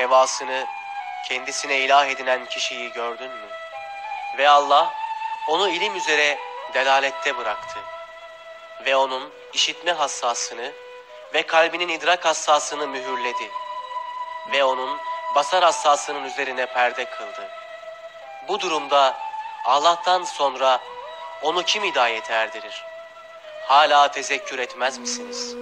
hevasını kendisine ilah edinen kişiyi gördün mü? Ve Allah onu ilim üzere delalette bıraktı. Ve onun işitme hassasını ve kalbinin idrak hassasını mühürledi. Ve onun basar hassasının üzerine perde kıldı. Bu durumda Allah'tan sonra onu kim hidayete erdirir? Hala tezekkür etmez misiniz?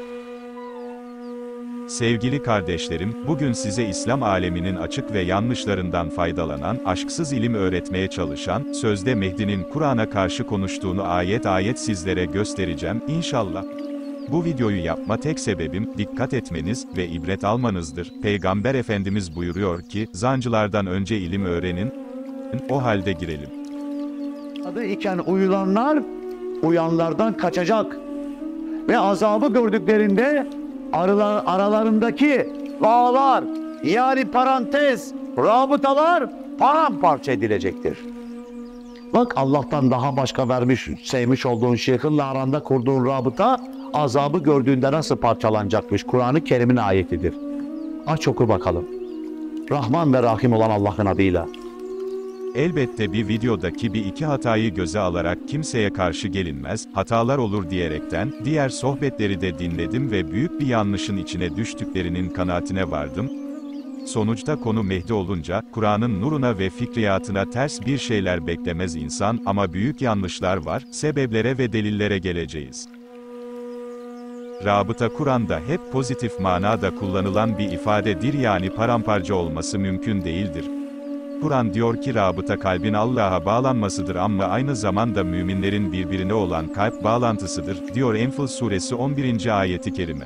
Sevgili kardeşlerim, bugün size İslam aleminin açık ve yanlışlarından faydalanan, aşksız ilim öğretmeye çalışan, sözde Mehdi'nin Kur'an'a karşı konuştuğunu ayet ayet sizlere göstereceğim, inşallah. Bu videoyu yapma tek sebebim, dikkat etmeniz ve ibret almanızdır. Peygamber Efendimiz buyuruyor ki, zancılardan önce ilim öğrenin, o halde girelim. Adı iken uyulanlar, uyanlardan kaçacak. Ve azabı gördüklerinde, aralarındaki bağlar, yani parantez, rabıtalar paramparça edilecektir. Bak Allah'tan daha başka vermiş, sevmiş olduğun şeyhinle aranda kurduğun rabıta, azabı gördüğünde nasıl parçalanacakmış? Kur'an-ı Kerim'in ayetidir. Aç oku bakalım. Rahman ve Rahim olan Allah'ın adıyla. Elbette bir videodaki bir iki hatayı göze alarak kimseye karşı gelinmez, hatalar olur diyerekten, diğer sohbetleri de dinledim ve büyük bir yanlışın içine düştüklerinin kanaatine vardım. Sonuçta konu Mehdi olunca, Kur'an'ın nuruna ve fikriyatına ters bir şeyler beklemez insan ama büyük yanlışlar var, sebeplere ve delillere geleceğiz. Rabıta Kur'an'da hep pozitif manada kullanılan bir ifadedir, yani paramparça olması mümkün değildir. Kur'an diyor ki rabıta kalbin Allah'a bağlanmasıdır ama aynı zamanda müminlerin birbirine olan kalp bağlantısıdır, diyor Enfal suresi 11. ayeti kerime.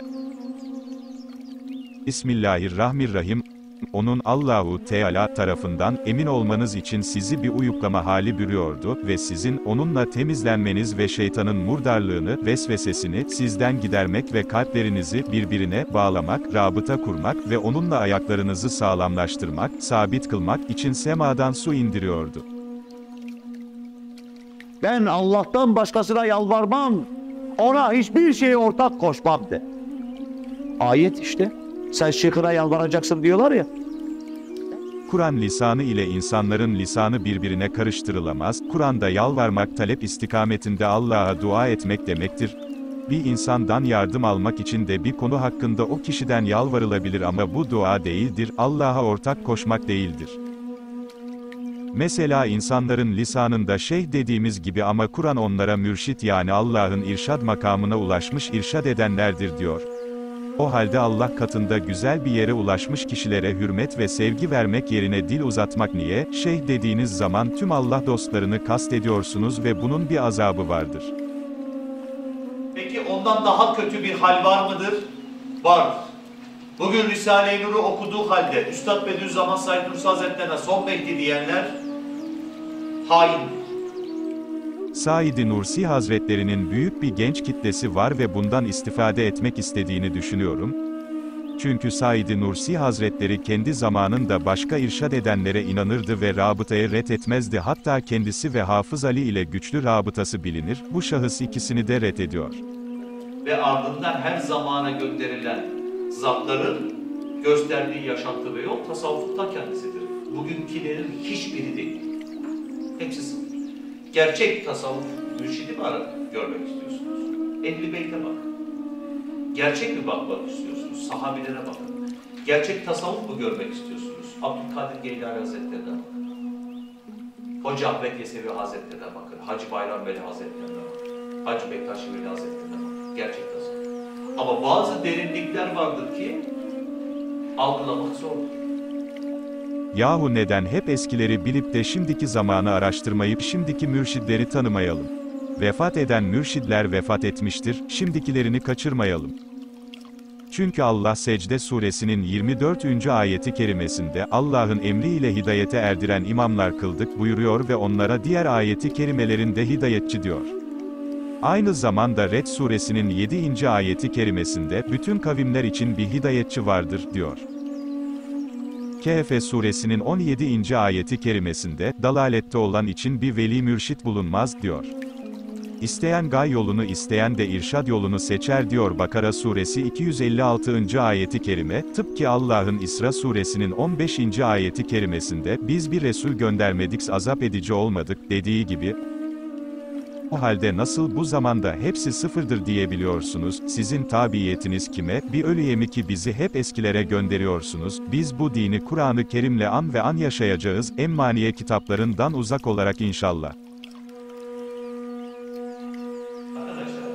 Bismillahirrahmanirrahim. Onun Allahu Teala tarafından emin olmanız için sizi bir uyuklama hali bürüyordu ve sizin onunla temizlenmeniz ve şeytanın murdarlığını, vesvesesini sizden gidermek ve kalplerinizi birbirine bağlamak, rabıta kurmak ve onunla ayaklarınızı sağlamlaştırmak, sabit kılmak için semadan su indiriyordu. Ben Allah'tan başkasına yalvarmam, ona hiçbir şeye ortak koşmam de. Ayet işte. Sen şeyhine yalvaracaksın diyorlar ya. Kur'an lisanı ile insanların lisanı birbirine karıştırılamaz. Kur'an'da yalvarmak talep istikametinde Allah'a dua etmek demektir. Bir insandan yardım almak için de bir konu hakkında o kişiden yalvarılabilir ama bu dua değildir, Allah'a ortak koşmak değildir. Mesela insanların lisanında şeyh dediğimiz gibi ama Kur'an onlara mürşit yani Allah'ın irşad makamına ulaşmış irşad edenlerdir diyor. O halde Allah katında güzel bir yere ulaşmış kişilere hürmet ve sevgi vermek yerine dil uzatmak niye? Şeyh dediğiniz zaman tüm Allah dostlarını kastediyorsunuz ve bunun bir azabı vardır. Peki ondan daha kötü bir hal var mıdır? Var. Bugün Risale-i Nur'u okuduğu halde Üstad Bediüzzaman Said Nursi Hazretlerine son Mehdi diyenler haindir. Said Nursi Hazretlerinin büyük bir genç kitlesi var ve bundan istifade etmek istediğini düşünüyorum. Çünkü Said Nursi Hazretleri kendi zamanında başka irşad edenlere inanırdı ve rabıtayı ret etmezdi. Hatta kendisi ve Hafız Ali ile güçlü rabıtası bilinir. Bu şahıs ikisini de ret ediyor. Ve ardından her zamana gönderilen zatların gösterdiği yaşantı ve yol tasavvuftan kendisidir. Bugünkülerin hiçbiri değil. Hepsi sıfır. Gerçek tasavvuf mürşidi mi görmek istiyorsunuz? Ehl-i Beyt'e bakın. Gerçek mi bakmak istiyorsunuz? Sahabilere bakın. Gerçek tasavvuf mu görmek istiyorsunuz? Abdülkadir Geylani Hazretleri'ne bakın. Hoca Ahmet Yesevi Hazretleri'ne bakın. Hacı Bayram Veli Hazretleri'ne bakın. Hacı Bektaşi Veli Hazretleri'ne bakın. Gerçek tasavvuf. Ama bazı derinlikler vardır ki algılamak zordur. Yahu neden hep eskileri bilip de şimdiki zamanı araştırmayıp şimdiki mürşidleri tanımayalım? Vefat eden mürşidler vefat etmiştir, şimdikilerini kaçırmayalım. Çünkü Allah Secde suresinin 24. ayeti kerimesinde Allah'ın emriyle hidayete erdiren imamlar kıldık buyuruyor ve onlara diğer ayeti kerimelerinde hidayetçi diyor. Aynı zamanda Red suresinin 7. ayeti kerimesinde bütün kavimler için bir hidayetçi vardır diyor. Kehf suresinin 17. ayeti kerimesinde dalalette olan için bir veli mürşit bulunmaz diyor. İsteyen gay yolunu, isteyen de irşad yolunu seçer diyor Bakara suresi 256. ayeti kerime, tıpkı Allah'ın İsra suresinin 15. ayeti kerimesinde, biz bir Resul göndermedik azap edici olmadık dediği gibi, o halde nasıl bu zamanda hepsi sıfırdır diyebiliyorsunuz, sizin tabiyetiniz kime, bir ölüye mi ki bizi hep eskilere gönderiyorsunuz, biz bu dini Kur'an-ı Kerim'le an ve an yaşayacağız, emmaniye kitaplarından uzak olarak inşallah. Arkadaşlar,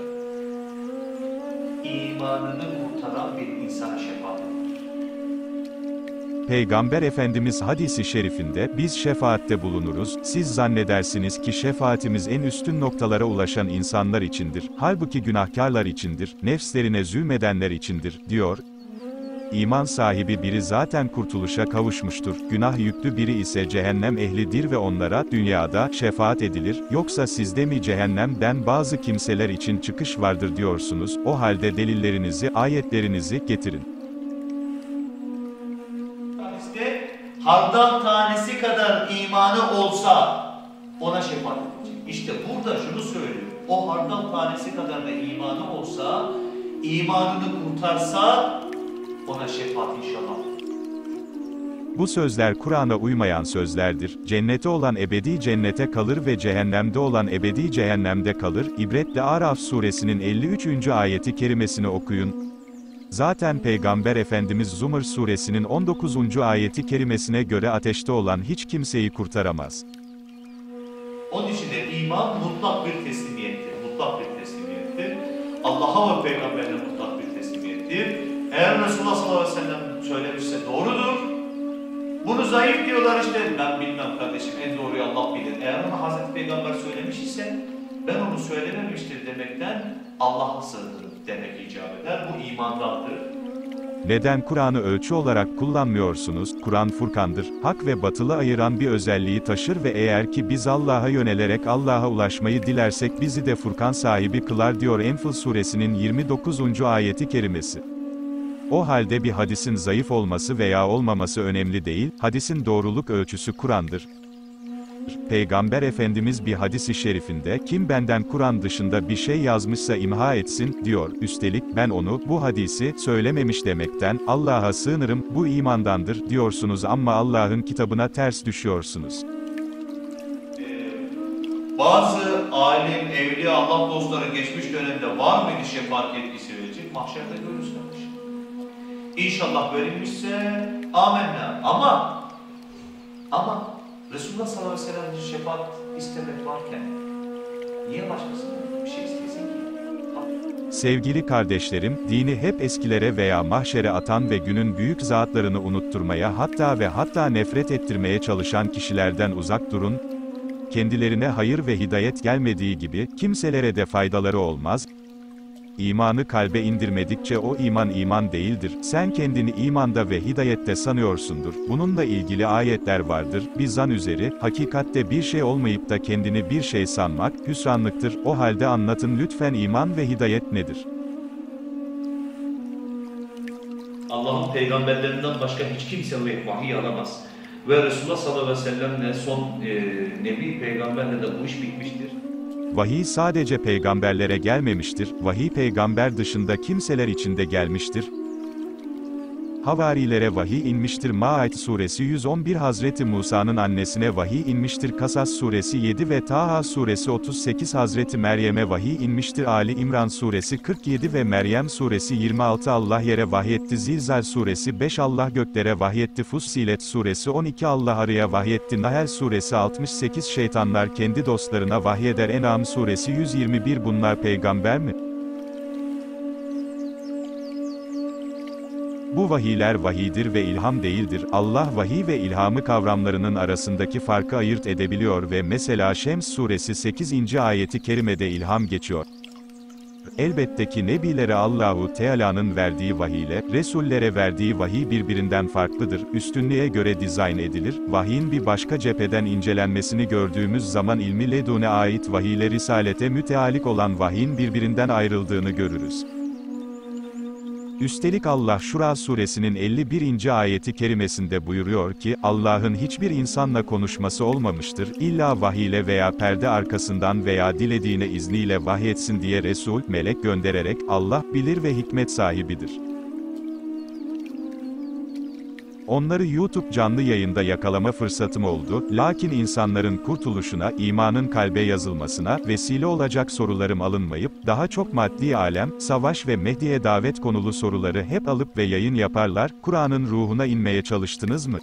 imanını kurtaran bir insana şefaat edilir. Peygamber Efendimiz hadisi şerifinde, biz şefaatte bulunuruz, siz zannedersiniz ki şefaatimiz en üstün noktalara ulaşan insanlar içindir, halbuki günahkarlar içindir, nefslerine zulmedenler içindir, diyor. İman sahibi biri zaten kurtuluşa kavuşmuştur, günah yüklü biri ise cehennem ehlidir ve onlara, dünyada, şefaat edilir, yoksa sizde mi cehennemden bazı kimseler için çıkış vardır diyorsunuz, o halde delillerinizi, ayetlerinizi getirin. Hardal tanesi kadar imanı olsa ona şefaat edecek. İşte burada şunu söylüyor. O hardal tanesi kadar da imanı olsa, imanını kurtarsa ona şefaat inşallah. Bu sözler Kur'an'a uymayan sözlerdir. Cennete olan ebedi cennete kalır ve cehennemde olan ebedi cehennemde kalır. İbretle Araf suresinin 53. ayeti kerimesini okuyun. Zaten Peygamber Efendimiz Zumar suresinin 19. ayeti kerimesine göre ateşte olan hiç kimseyi kurtaramaz. Onun için de iman mutlak bir teslimiyettir. Mutlak bir teslimiyettir. Allah'a ve Peygamberine mutlak bir teslimiyettir. Eğer Resulullah sallallahu aleyhi ve sellem söylemişse doğrudur. Bunu zayıf diyorlar işte. Ben bilmem kardeşim, en doğruyu Allah bilir. Eğer onu Hazreti Peygamber söylemiş ise ben onu söylememiştir demekten Allah'a sığınırım demek icap eder. Bu imandandır. Neden Kur'an'ı ölçü olarak kullanmıyorsunuz? Kur'an Furkan'dır. Hak ve batılı ayıran bir özelliği taşır ve eğer ki biz Allah'a yönelerek Allah'a ulaşmayı dilersek bizi de Furkan sahibi kılar diyor Enfal suresinin 29. ayeti kerimesi. O halde bir hadisin zayıf olması veya olmaması önemli değil, hadisin doğruluk ölçüsü Kur'an'dır. Peygamber Efendimiz bir hadis-i şerifinde, kim benden Kur'an dışında bir şey yazmışsa imha etsin, diyor. Üstelik, ben onu, bu hadisi, söylememiş demekten, Allah'a sığınırım, bu imandandır, diyorsunuz ama Allah'ın kitabına ters düşüyorsunuz. Bazı alim, evliya, Allah dostları geçmiş dönemde var mıydı şefaat yetkisi verecek? Mahşerde görürüz kardeşim. İnşallah verilmişse, amenna. Ama Resulullah sallallahu aleyhi ve sellem'in şefaat istemek varken niye başkasından bir şey istesin ki? Sevgili kardeşlerim, dini hep eskilere veya mahşere atan ve günün büyük zatlarını unutturmaya hatta nefret ettirmeye çalışan kişilerden uzak durun. Kendilerine hayır ve hidayet gelmediği gibi, kimselere de faydaları olmaz. İmanı kalbe indirmedikçe o iman değildir. Sen kendini imanda ve hidayette sanıyorsundur. Bununla ilgili ayetler vardır. Bir zan üzeri, hakikatte bir şey olmayıp da kendini bir şey sanmak, hüsranlıktır. O halde anlatın lütfen iman ve hidayet nedir? Allah'ın peygamberlerinden başka hiç kimse vahiy alamaz. Ve Resulullah sallallahu aleyhi ve sellemle son nebi peygamberle de bu iş bitmiştir. Vahiy sadece peygamberlere gelmemiştir, vahiy peygamber dışında kimseler için de gelmiştir. Havarilere vahiy inmiştir. Maide suresi 111 Hazreti Musa'nın annesine vahiy inmiştir. Kasas suresi 7 ve Taha suresi 38 Hazreti Meryem'e vahiy inmiştir. Ali İmran suresi 47 ve Meryem suresi 26 Allah yere vahyetti. Zilzal suresi 5 Allah göklere vahyetti. Fussilet suresi 12 Allah arıya vahyetti. Nahl suresi 68 Şeytanlar kendi dostlarına vahyeder. En'am suresi 121 Bunlar peygamber mi? Bu vahiyler vahiydir ve ilham değildir. Allah vahiy ve ilhamı kavramlarının arasındaki farkı ayırt edebiliyor ve mesela Şems suresi 8. ayeti kerimede ilham geçiyor. Elbette ki nebilere Allahu Teala'nın verdiği vahiy ile Resullere verdiği vahiy birbirinden farklıdır. Üstünlüğe göre dizayn edilir. Vahyin bir başka cepheden incelenmesini gördüğümüz zaman ilmi ledune ait vahiy ile risalete mütealik olan vahyin birbirinden ayrıldığını görürüz. Üstelik Allah Şura suresinin 51. ayeti kerimesinde buyuruyor ki, Allah'ın hiçbir insanla konuşması olmamıştır, illa vahiyle veya perde arkasından veya dilediğine izniyle vahyetsin diye Resul, melek göndererek, Allah bilir ve hikmet sahibidir. Onları YouTube canlı yayında yakalama fırsatım oldu, lakin insanların kurtuluşuna, imanın kalbe yazılmasına, vesile olacak sorularım alınmayıp, daha çok maddi alem, savaş ve Mehdi'ye davet konulu soruları hep alıp ve yayın yaparlar, Kur'an'ın ruhuna inmeye çalıştınız mı?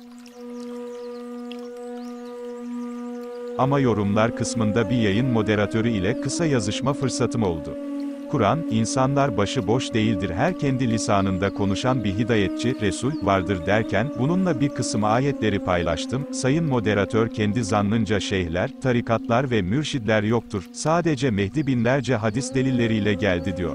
Ama yorumlar kısmında bir yayın moderatörü ile kısa yazışma fırsatım oldu. Kur'an, insanlar başıboş değildir, her kendi lisanında konuşan bir hidayetçi, Resul, vardır derken, bununla bir kısım ayetleri paylaştım, sayın moderatör kendi zannınca şeyhler, tarikatlar ve mürşidler yoktur, sadece Mehdi binlerce hadis delilleriyle geldi diyor.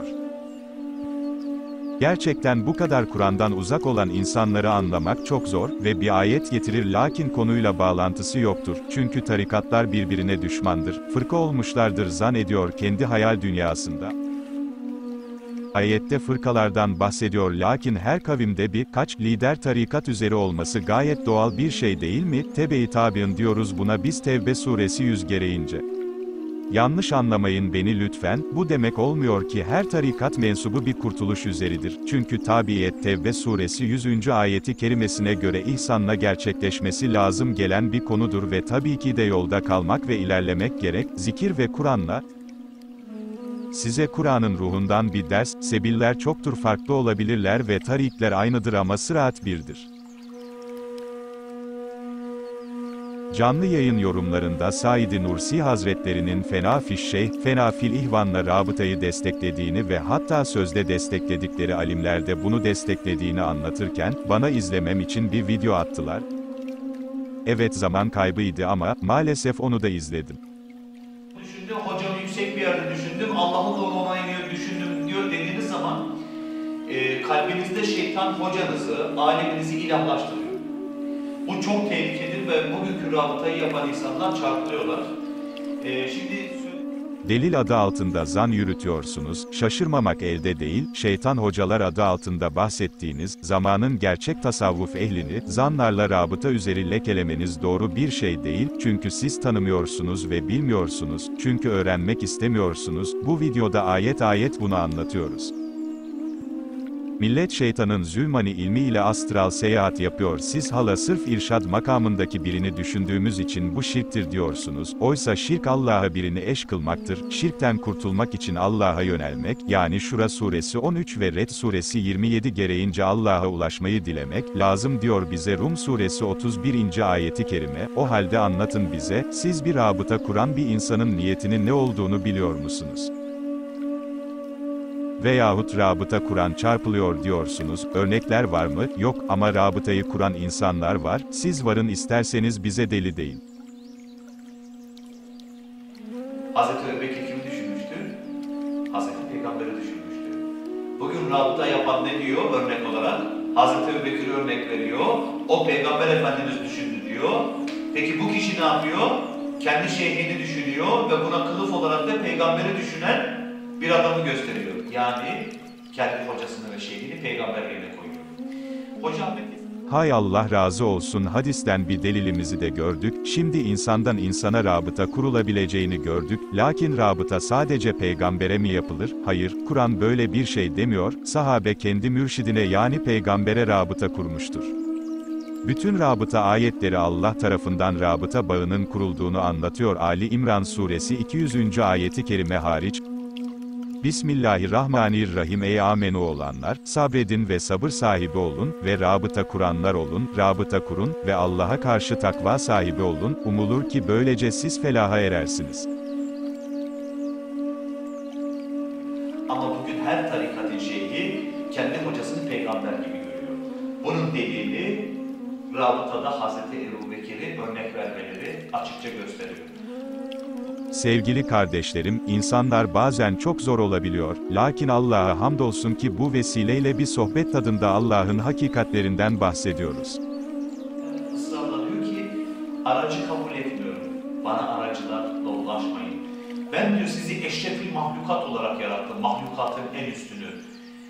Gerçekten bu kadar Kur'an'dan uzak olan insanları anlamak çok zor ve bir ayet getirir lakin konuyla bağlantısı yoktur. Çünkü tarikatlar birbirine düşmandır, fırka olmuşlardır zannediyor kendi hayal dünyasında. Ayette fırkalardan bahsediyor lakin her kavimde birkaç lider tarikat üzeri olması gayet doğal bir şey değil mi? Tebe-i tabi'in diyoruz buna biz Tevbe suresi 100 gereğince. Yanlış anlamayın beni lütfen, bu demek olmuyor ki her tarikat mensubu bir kurtuluş üzeridir. Çünkü tabiiyet Tevbe suresi 100. ayeti kerimesine göre ihsanla gerçekleşmesi lazım gelen bir konudur ve tabii ki de yolda kalmak ve ilerlemek gerek, zikir ve Kur'an'la. Size Kur'an'ın ruhundan bir ders, sebiller çoktur farklı olabilirler ve tarikler aynıdır ama sırat birdir. Canlı yayın yorumlarında Said-i Nursi Hazretlerinin Fena Şeyh, Fena fil İhvan'la rabıtayı desteklediğini ve hatta sözde destekledikleri alimlerde bunu desteklediğini anlatırken, bana izlemem için bir video attılar. Evet zaman kaybıydı ama, maalesef onu da izledim. Düşündüm, hocam yüksek bir yerde düşündüm, Allah'ın onu onaylıyor düşündüm diyor dediğiniz zaman, kalbinizde şeytan hocanızı, aleminizi ilahlaştırıyor. Bu çok tehlikelidir ve bugünkü rabıtayı yapan insanlar çarpılıyorlar. Delil adı altında zan yürütüyorsunuz, şaşırmamak elde değil, şeytan hocalar adı altında bahsettiğiniz, zamanın gerçek tasavvuf ehlini, zanlarla rabıta üzeri lekelemeniz doğru bir şey değil, çünkü siz tanımıyorsunuz ve bilmiyorsunuz, çünkü öğrenmek istemiyorsunuz, bu videoda ayet ayet bunu anlatıyoruz. Millet şeytanın zülmani ilmi ile astral seyahat yapıyor siz hala sırf irşad makamındaki birini düşündüğümüz için bu şirktir diyorsunuz, oysa şirk Allah'a birini eş kılmaktır, şirkten kurtulmak için Allah'a yönelmek, yani Şura suresi 13 ve Red suresi 27 gereğince Allah'a ulaşmayı dilemek, lazım diyor bize Rum suresi 31. ayeti kerime, o halde anlatın bize, siz bir rabıta kuran bir insanın niyetinin ne olduğunu biliyor musunuz? Veyahut rabıta kuran çarpılıyor diyorsunuz, örnekler var mı? Yok, ama rabıtayı kuran insanlar var, siz varın isterseniz bize deli deyin. Hazreti Ebubekir kimi düşünmüştü? Hazreti Peygamber'i düşünmüştü. Bugün rabıta yapan ne diyor örnek olarak? Hazreti Ebubekir örnek veriyor, o Peygamber Efendimiz düşündü diyor. Peki bu kişi ne yapıyor? Kendi şeyhini düşünüyor ve buna kılıf olarak da Peygamber'i düşünen bir adamı gösteriyor. Yani kendi hocasını ve şeyhini peygamber yerine koyuyor. Hocam hay Allah razı olsun hadisten bir delilimizi de gördük, şimdi insandan insana rabıta kurulabileceğini gördük, lakin rabıta sadece peygambere mi yapılır? Hayır, Kur'an böyle bir şey demiyor, sahabe kendi mürşidine yani peygambere rabıta kurmuştur. Bütün rabıta ayetleri Allah tarafından rabıta bağının kurulduğunu anlatıyor Ali İmran suresi 200. ayeti kerime hariç. Bismillahirrahmanirrahim ey amenu olanlar, sabredin ve sabır sahibi olun ve rabıta kuranlar olun, rabıta kurun ve Allah'a karşı takva sahibi olun, umulur ki böylece siz felaha erersiniz. Ama bugün her tarikatın şeyhi, kendi hocasını peygamber gibi görüyor. Bunun delili, rabıtada Hazreti Ebubekir'i örnek vermeleri açıkça gösteriyor. Sevgili kardeşlerim, insanlar bazen çok zor olabiliyor, lakin Allah'a hamdolsun ki bu vesileyle bir sohbet tadında Allah'ın hakikatlerinden bahsediyoruz. Israrla diyor ki, aracı kabul etmiyorum, bana aracılarla ulaşmayın. Ben diyor sizi eşrefil mahlukat olarak yarattım, mahlukatın en üstünü.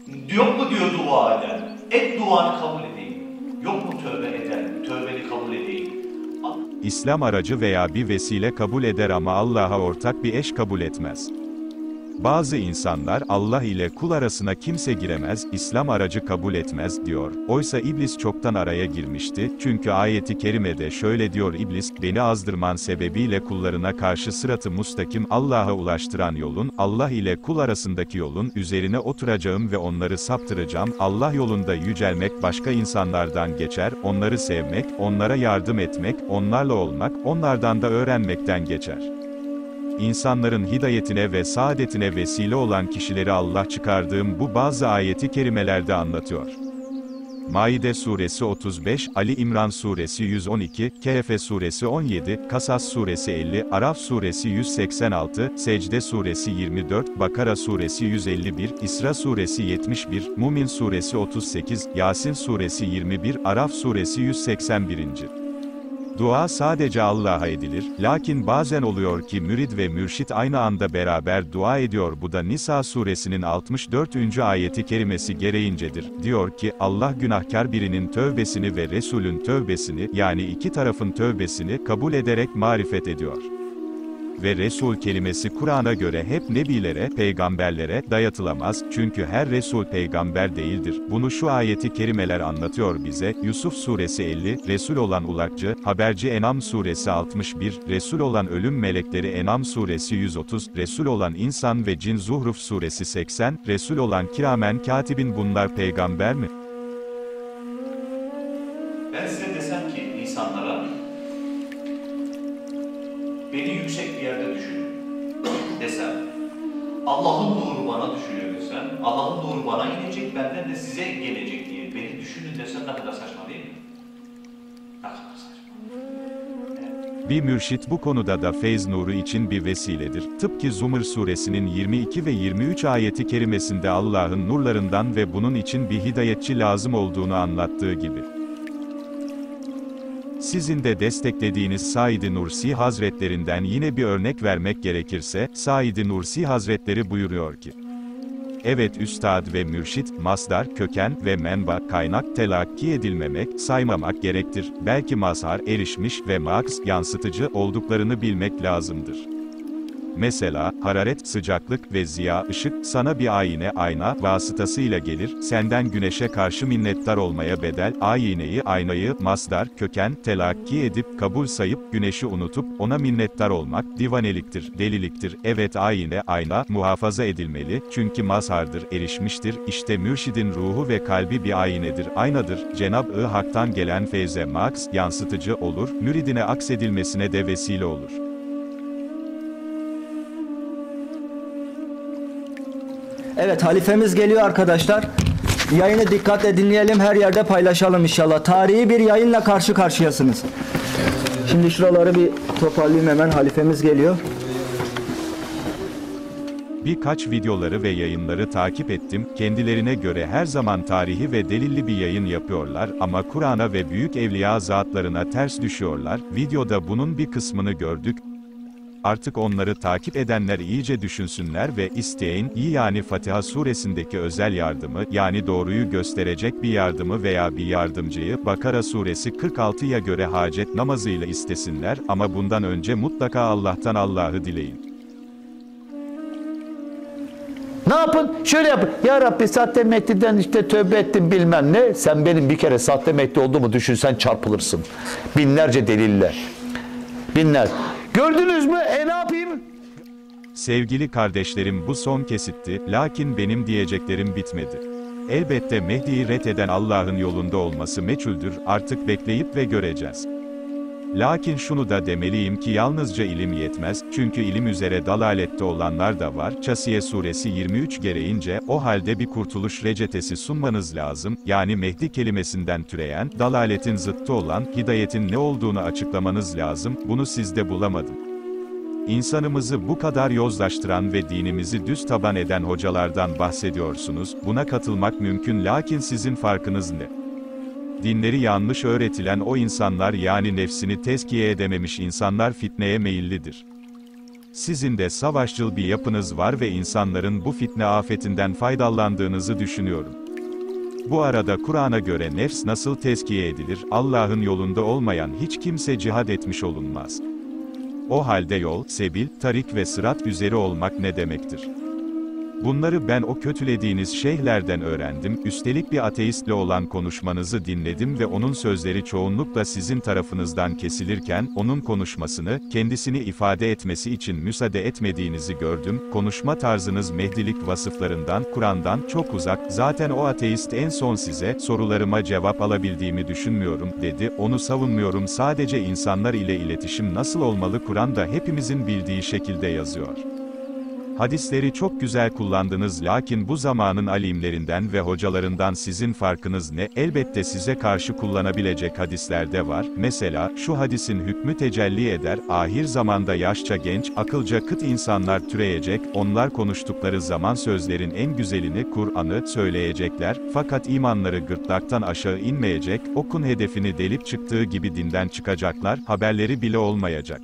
Yok mu diyor dua eden? Et duanı kabul edeyim. Yok mu tövbe eden? Tövbeni kabul edeyim. İslam aracı veya bir vesile kabul eder ama Allah'a ortak bir eş kabul etmez. Bazı insanlar Allah ile kul arasına kimse giremez, İslam aracı kabul etmez diyor. Oysa iblis çoktan araya girmişti. Çünkü ayeti kerimede şöyle diyor iblis, beni azdırman sebebiyle kullarına karşı sırat-ı mustakim Allah'a ulaştıran yolun, Allah ile kul arasındaki yolun üzerine oturacağım ve onları saptıracağım. Allah yolunda yücelmek başka insanlardan geçer, onları sevmek, onlara yardım etmek, onlarla olmak, onlardan da öğrenmekten geçer. İnsanların hidayetine ve saadetine vesile olan kişileri Allah çıkardığım bu bazı ayeti kerimelerde anlatıyor. Maide suresi 35, Ali İmran suresi 112, Kehf suresi 17, Kasas suresi 50, Araf suresi 186, Secde suresi 24, Bakara suresi 151, İsra suresi 71, Mumin suresi 38, Yasin suresi 21, Araf suresi 181. Dua sadece Allah'a edilir, lakin bazen oluyor ki mürid ve mürşit aynı anda beraber dua ediyor. Bu da Nisa suresinin 64. ayeti kerimesi gereğincedir. Diyor ki, Allah günahkar birinin tövbesini ve Resulün tövbesini, yani iki tarafın tövbesini kabul ederek marifet ediyor. Ve Resul kelimesi Kur'an'a göre hep nebilere, peygamberlere dayatılamaz, çünkü her Resul peygamber değildir. Bunu şu ayeti kerimeler anlatıyor bize. Yusuf suresi 50, Resul olan ulakçı, haberci En'am suresi 61, Resul olan ölüm melekleri En'am suresi 130, Resul olan insan ve cin Zuhruf suresi 80, Resul olan kiramen katibin bunlar peygamber mi? Ben size desem ki insanlara, beni yüksek bir yerde düşünün desem, Allah'ın nuru bana düşünüyor desem, Allah'ın nuru bana inecek, benden de size gelecek diye beni düşünün desem ne kadar saçma değil mi? Ne kadar saçma. Bir mürşit bu konuda da feyz nuru için bir vesiledir. Tıpkı Zumar suresinin 22 ve 23 ayeti kerimesinde Allah'ın nurlarından ve bunun için bir hidayetçi lazım olduğunu anlattığı gibi. Sizin de desteklediğiniz Said-i Nursi Hazretlerinden yine bir örnek vermek gerekirse, Said-i Nursi Hazretleri buyuruyor ki, evet üstad ve mürşit, masdar, köken ve menba, kaynak telakki edilmemek, saymamak gerektir. Belki mazhar, erişmiş ve maks, yansıtıcı olduklarını bilmek lazımdır. Mesela, hararet, sıcaklık ve ziya, ışık, sana bir ayine, ayna, vasıtasıyla gelir, senden güneşe karşı minnettar olmaya bedel, ayineyi, aynayı, masdar, köken, telakki edip, kabul sayıp, güneşi unutup, ona minnettar olmak, divaneliktir, deliliktir. Evet ayine, ayna, muhafaza edilmeli, çünkü mazhardır, erişmiştir. İşte mürşidin ruhu ve kalbi bir ayinedir, aynadır. Cenab-ı Hak'tan gelen feyze maks, yansıtıcı olur, müridine aksedilmesine de vesile olur. Evet, halifemiz geliyor arkadaşlar. Yayını dikkatle dinleyelim, her yerde paylaşalım inşallah. Tarihi bir yayınla karşı karşıyasınız. Şimdi şuraları bir toparlayayım hemen, halifemiz geliyor. Birkaç videoları ve yayınları takip ettim. Kendilerine göre her zaman tarihi ve delilli bir yayın yapıyorlar ama Kur'an'a ve büyük evliya zatlarına ters düşüyorlar. Videoda bunun bir kısmını gördük. Artık onları takip edenler iyice düşünsünler ve isteyin, yani Fatiha suresindeki özel yardımı, yani doğruyu gösterecek bir yardımı veya bir yardımcıyı, Bakara suresi 46'ya göre hacet namazıyla istesinler ama bundan önce mutlaka Allah'tan Allah'ı dileyin. Ne yapın? Şöyle yapın. Ya Rabbi sahte mehdiden işte tövbe ettim bilmem ne. Sen benim bir kere sahte mehdi olduğumu düşünsen çarpılırsın. Binlerce delille. Binler. Gördünüz mü? Ne yapayım? Sevgili kardeşlerim, bu son kesitti, lakin benim diyeceklerim bitmedi. Elbette Mehdi'yi ret eden Allah'ın yolunda olması meçhuldür, artık bekleyip ve göreceğiz. Lakin şunu da demeliyim ki yalnızca ilim yetmez, çünkü ilim üzere dalalette olanlar da var. Çasiye suresi 23 gereğince, o halde bir kurtuluş reçetesi sunmanız lazım, yani Mehdi kelimesinden türeyen, dalaletin zıttı olan, hidayetin ne olduğunu açıklamanız lazım, bunu sizde bulamadım. İnsanımızı bu kadar yozlaştıran ve dinimizi düz taban eden hocalardan bahsediyorsunuz, buna katılmak mümkün lakin sizin farkınız ne? Dinleri yanlış öğretilen o insanlar, yani nefsini tezkiye edememiş insanlar fitneye meyillidir. Sizin de savaşçıl bir yapınız var ve insanların bu fitne afetinden faydalandığınızı düşünüyorum. Bu arada Kur'an'a göre nefs nasıl tezkiye edilir? Allah'ın yolunda olmayan hiç kimse cihad etmiş olunmaz. O halde yol, sebil, tarik ve sırat üzeri olmak ne demektir? Bunları ben o kötülediğiniz şeyhlerden öğrendim, üstelik bir ateistle olan konuşmanızı dinledim ve onun sözleri çoğunlukla sizin tarafınızdan kesilirken, onun konuşmasını, kendisini ifade etmesi için müsaade etmediğinizi gördüm, konuşma tarzınız Mehdilik vasıflarından, Kur'an'dan çok uzak, zaten o ateist en son size, sorularıma cevap alabildiğimi düşünmüyorum, dedi, onu savunmuyorum, sadece insanlar ile iletişim nasıl olmalı Kur'an'da hepimizin bildiği şekilde yazıyor. Hadisleri çok güzel kullandınız lakin bu zamanın alimlerinden ve hocalarından sizin farkınız ne? Elbette size karşı kullanabilecek hadisler de var. Mesela, şu hadisin hükmü tecelli eder, ahir zamanda yaşça genç, akılca kıt insanlar türeyecek, onlar konuştukları zaman sözlerin en güzelini, Kur'an'ı, söyleyecekler, fakat imanları gırtlaktan aşağı inmeyecek, okun hedefini delip çıktığı gibi dinden çıkacaklar, haberleri bile olmayacak.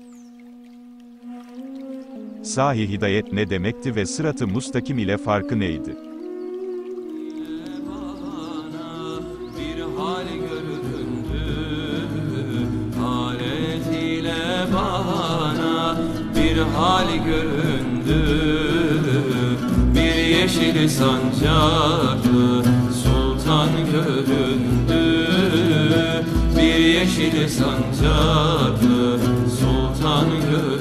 Sahi hidayet ne demekti ve sırat-ı mustakim ile farkı neydi? Bir hal göründü, alet ile bana bir hal göründü, bir yeşil sancaklı sultan göründü, bir yeşil sancaklı sultan göründü.